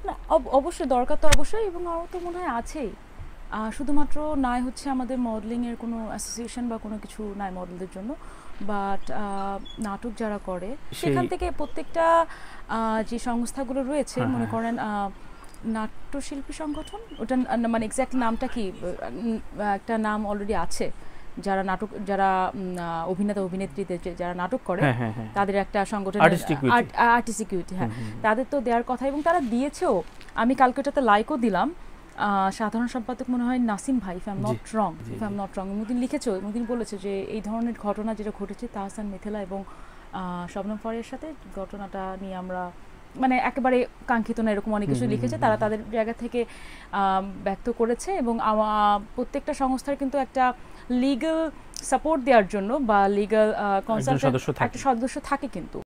না অবশ্যই দরকার তো অবশ্যই, এবং আরও তো মনে হয় আছেই। শুধুমাত্র নাই হচ্ছে আমাদের মডেলিংয়ের কোনো অ্যাসোসিয়েশন বা কোনো কিছু নাই মডেলদের জন্য, বাট নাটক যারা করে সেখান থেকে প্রত্যেকটা যে সংস্থাগুলো রয়েছে, মনে করেন নাট্যশিল্পী সংগঠন, ওটা মানে এক্স্যাক্ট নামটা কি, একটা নাম অলরেডি আছে, যারা নাটক, যারা অভিনেতা অভিনেত্রীদের যারা নাটক করে তাদের একটা সংগঠন, আর্টিস্টিকিউটি, হ্যাঁ, তাদের তো দেওয়ার কথা এবং তারা দিয়েছেও। আমি কালকে ওটাতে লাইকও দিলাম। সাধারণ সম্পাদক মনে হয় নাসিম ভাই, if I am not wrong, মুদিন লিখেছে, মুদিন বলেছে যে এই ধরনের ঘটনা যেটা ঘটেছে তাহসান মিথিলা এবং শবনম ফারিয়ার সাথে, ঘটনাটা নিয়ে আমরা মানে একেবারে কাঙ্ক্ষিত না, এরকম অনেক কিছু লিখেছে, তারা তাদের জায়গা থেকে ব্যক্ত করেছে। এবং প্রত্যেকটা সংস্থার কিন্তু একটা লিগ্যাল সাপোর্ট দেওয়ার জন্য বা লিগ্যাল কনসালটেন্ট একটা সদস্য থাকে কিন্তু।